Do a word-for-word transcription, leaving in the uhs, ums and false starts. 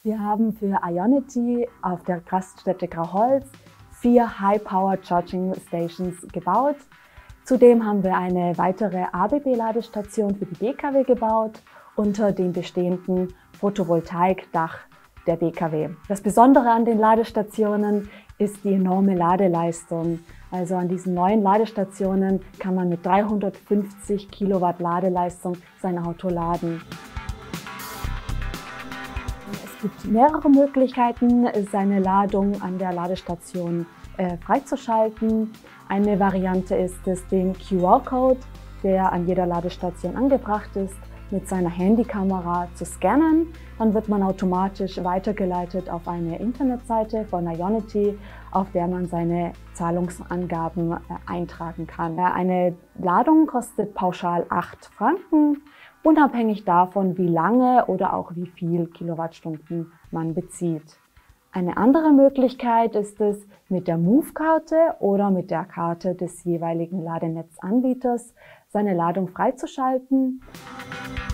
Wir haben für Ionity auf der Raststätte Grauholz vier High-Power Charging Stations gebaut. Zudem haben wir eine weitere A B B-Ladestation für die B K W gebaut unter dem bestehenden Photovoltaikdach der B K W. Das Besondere an den Ladestationen ist die enorme Ladeleistung. Also an diesen neuen Ladestationen kann man mit dreihundertfünfzig Kilowatt Ladeleistung sein Auto laden. Es gibt mehrere Möglichkeiten, seine Ladung an der Ladestation äh, freizuschalten. Eine Variante ist es, den Q R-Code, der an jeder Ladestation angebracht ist, mit seiner Handykamera zu scannen. Dann wird man automatisch weitergeleitet auf eine Internetseite von Ionity, auf der man seine Zahlungsangaben äh, eintragen kann. Eine Ladung kostet pauschal acht Franken, unabhängig davon, wie lange oder auch wie viel Kilowattstunden man bezieht. Eine andere Möglichkeit ist es, mit der Move-Karte oder mit der Karte des jeweiligen Ladenetzanbieters seine Ladung freizuschalten.